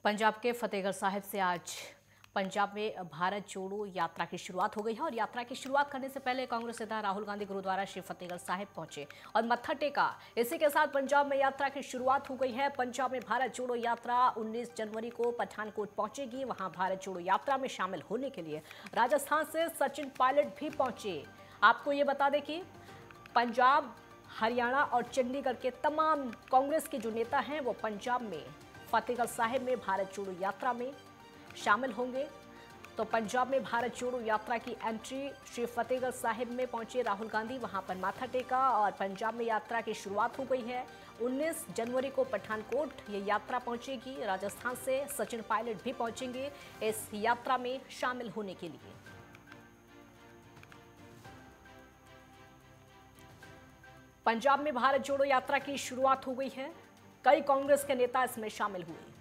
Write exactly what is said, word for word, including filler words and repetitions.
पंजाब के फतेहगढ़ साहिब से आज पंजाब में भारत जोड़ो यात्रा की शुरुआत हो गई है और यात्रा की शुरुआत करने से पहले कांग्रेस नेता राहुल गांधी गुरुद्वारा श्री फतेहगढ़ साहिब पहुंचे और मत्था टेका। इसी के साथ पंजाब में यात्रा की शुरुआत हो गई है। पंजाब में भारत जोड़ो यात्रा उन्नीस जनवरी को पठानकोट पहुंचेगी। वहां भारत जोड़ो यात्रा में शामिल होने के लिए राजस्थान से सचिन पायलट भी पहुंचे। आपको ये बता दें कि पंजाब, हरियाणा और चंडीगढ़ के तमाम कांग्रेस के जो नेता हैं वो पंजाब में फतेहगढ़ साहिब में भारत जोड़ो यात्रा में शामिल होंगे। तो पंजाब में भारत जोड़ो यात्रा की एंट्री श्री फतेहगढ़ साहिब में पहुंचे राहुल गांधी, वहां पर माथा टेका और पंजाब में यात्रा की शुरुआत हो गई है। उन्नीस जनवरी को पठानकोट ये यात्रा पहुंचेगी। राजस्थान से सचिन पायलट भी पहुंचेंगे इस यात्रा में शामिल होने के लिए। पंजाब में भारत जोड़ो यात्रा की शुरुआत हो गई है। कई कांग्रेस के नेता इसमें शामिल हुए।